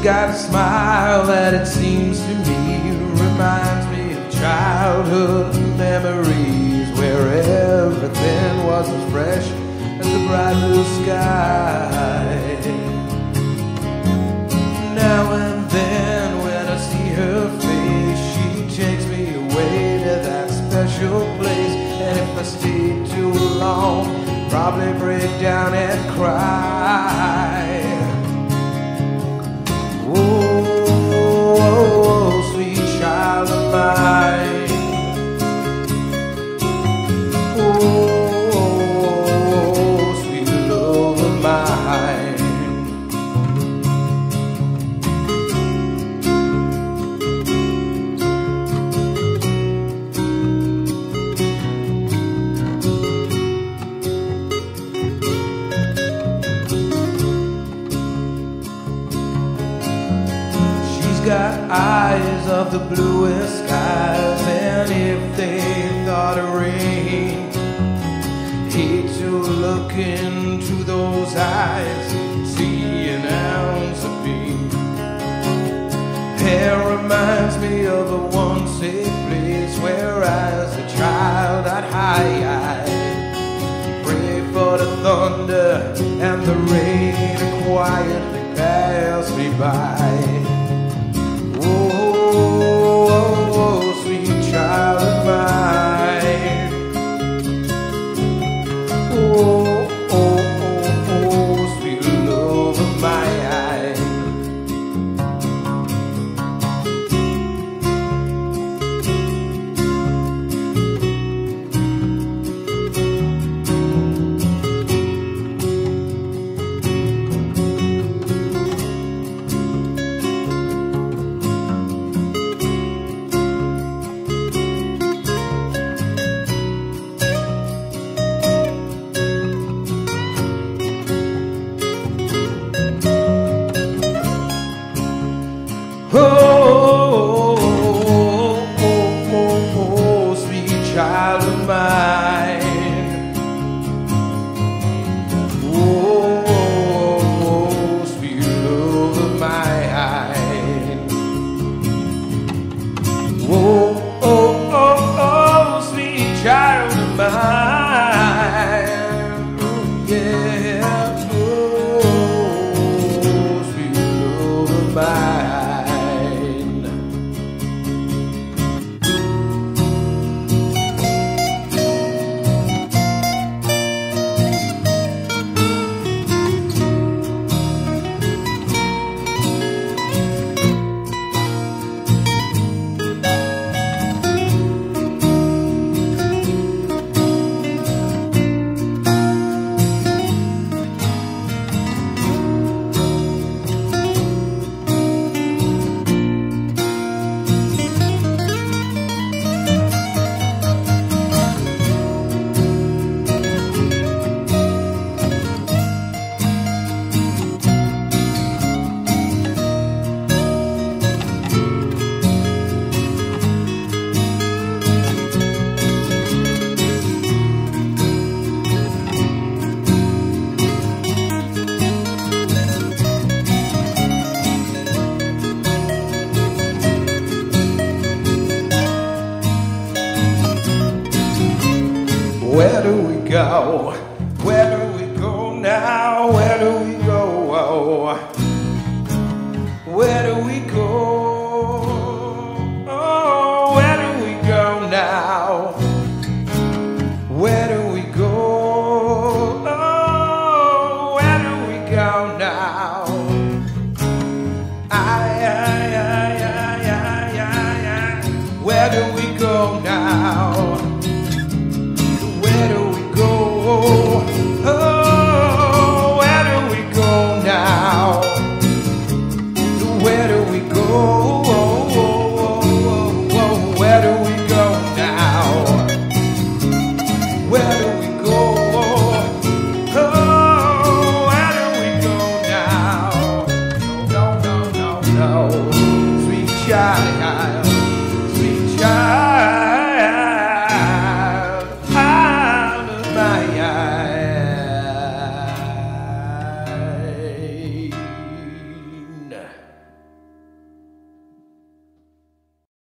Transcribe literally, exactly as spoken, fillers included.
got a smile that it seems to me reminds me of childhood memories where everything was as fresh as the bright blue sky. Now and then when I see her face, she takes me away to that special place. And if I stay too long, probably break down and cry. Oh, oh, oh, sweet child of mine. Oh, oh, sweet love of mine. Got eyes of the bluest skies, and if they thought of rain, hate to look into those eyes and see an ounce of pain. Hair reminds me of a one safe place where as a child I'd high-eyed pray for the thunder and the rain to quietly pass me by.